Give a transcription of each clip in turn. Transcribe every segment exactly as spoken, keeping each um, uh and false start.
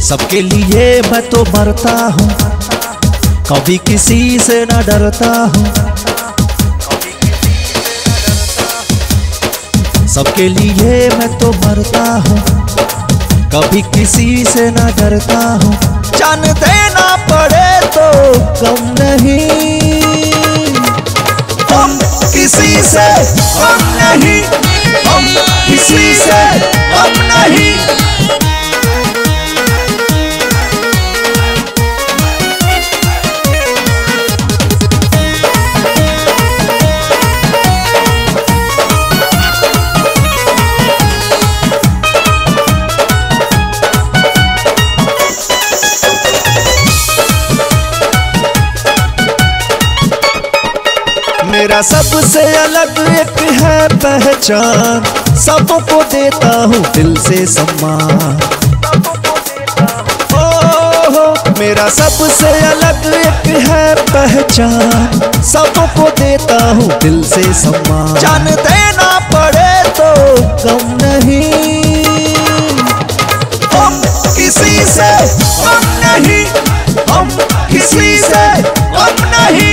सबके लिए मैं तो मरता हूँ, कभी किसी से न डरता हूँ। सबके लिए मैं तो मरता हूँ, कभी किसी से न डरता हूँ। जान देना पड़े तो गम नहीं, हम किसी से हम नहीं, हम किसी से हम नहीं। मेरा सबसे अलग एक है पहचान, सबको देता हूँ दिल से सम्मान। ओ, मेरा सबसे अलग एक है पहचान, सबको देता हूँ दिल से सम्मान। जान देना पड़े तो गम नहीं, हम किसी से हम नहीं, हम किसी से हम नहीं।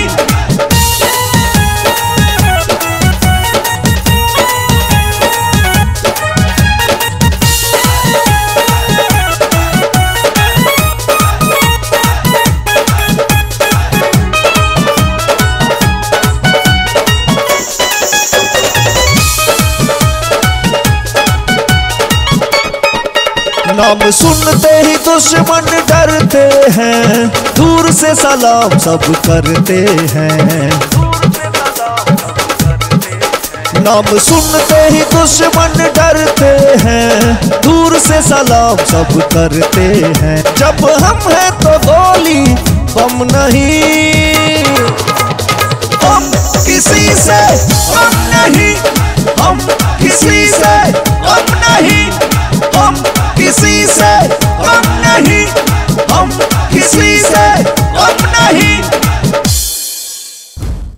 नाम सुनते ही दुश्मन डरते हैं, दूर से सलाम सब करते हैं। नाम सुनते ही दुश्मन डरते हैं, दूर से सलाम सब करते हैं। जब हम हैं तो गोली बम नहीं, हम किसी से